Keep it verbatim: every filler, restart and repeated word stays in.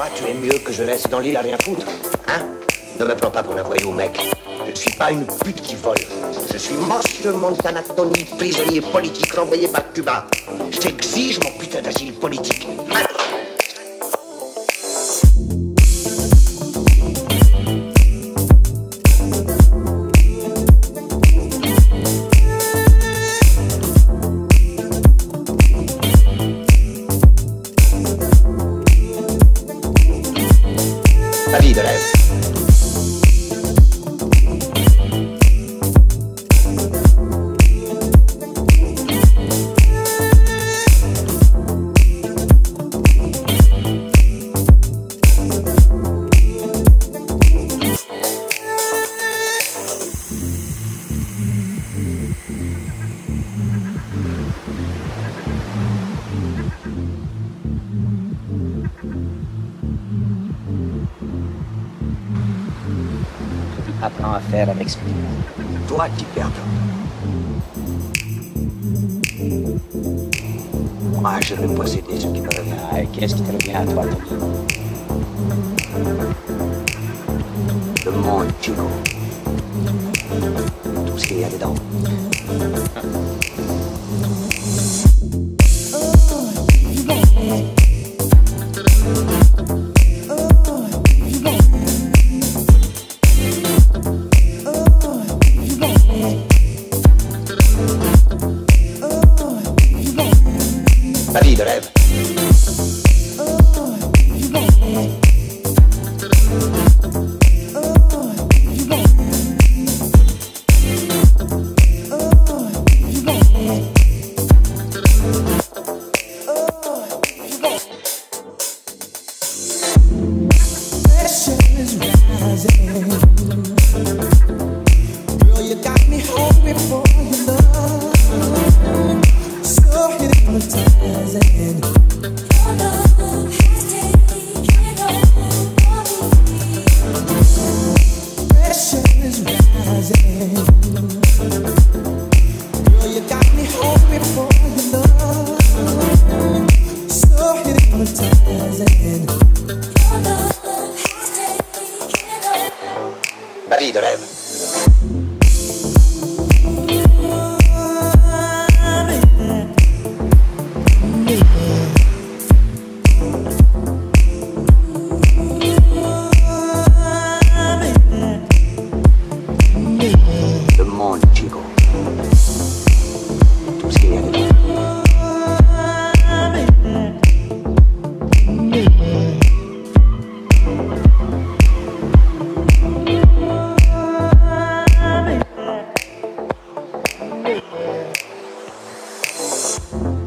Toi, tu es mieux que je laisse dans l'île à rien foutre, hein? Ne me prends pas pour un voyou, mec. Je ne suis pas une pute qui vole. Je suis monsieur Montana Tony, prisonnier politique renvoyé par Cuba. Je t'exige mon putain d'asile politique. Hein? La vie de rêve. Apprends à faire avec ce que tu as. Toi qui perds. Moi, je vais posséder ce qui me revient. Ah, et qu'est-ce qui te revient à toi, Tony? Le monde, Chico. Tout ce qu'il y a dedans. La vie de rêve. Girl, you got me hungry for your love, so hypnotizing. Pressure is rising. Girl, you got me hungry for your love, so hypnotizing. La vie de rêve. Le monde, Chico. Tout ce qu'il y a dedans. Thank you.